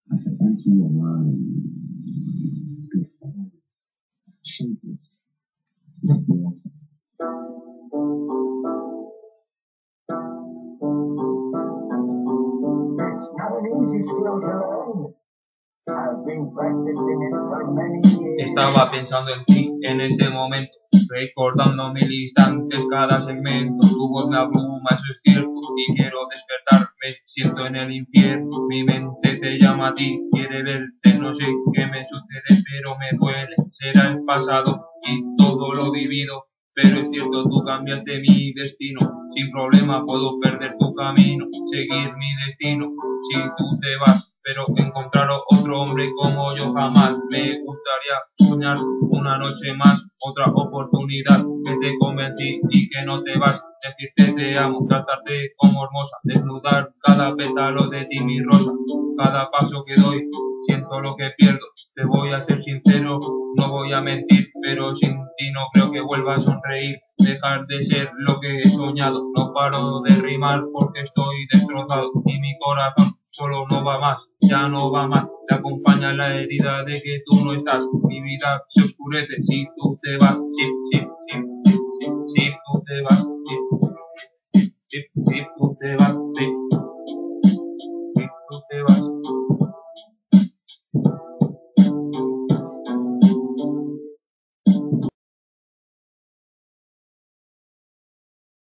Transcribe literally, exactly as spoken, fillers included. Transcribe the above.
I said, enter your mind. Be formless, shapeless, like water. It's not an easy skill to learn. I've been practicing it for many years. Estaba pensando en ti en este momento, recordando mil instantes cada segmento. Tu voz me abruma, eso es cierto, y quiero despertarme, siento en el infierno. Mi mente te llama a ti, quiere verte, no sé qué me sucede, pero me duele. Será el pasado y todo lo vivido, pero es cierto, tú cambiaste mi destino. Sin problema puedo perder tu camino, seguir mi destino. Si tú te vas, pero encontrar otro hombre como yo jamás. Me gustaría soñar una noche más, otra oportunidad, que te convencí y que no te vas. Decirte te amo, tratarte como hermosa, desnudar cada pétalo de ti mi rosa. Cada paso que doy, siento lo que pierdo. Te voy a ser sincero, no voy a mentir, pero sin ti no creo que vuelva a sonreír. Dejar de ser lo que he soñado, no paro de rimar porque estoy destrozado y mi corazón solo no va más, ya no va más. Te acompaña la herida de que tú no estás, mi vida se oscurece si tú te vas, si, si, si, si, si, si tú te vas, si, si, si, si tú te vas, si.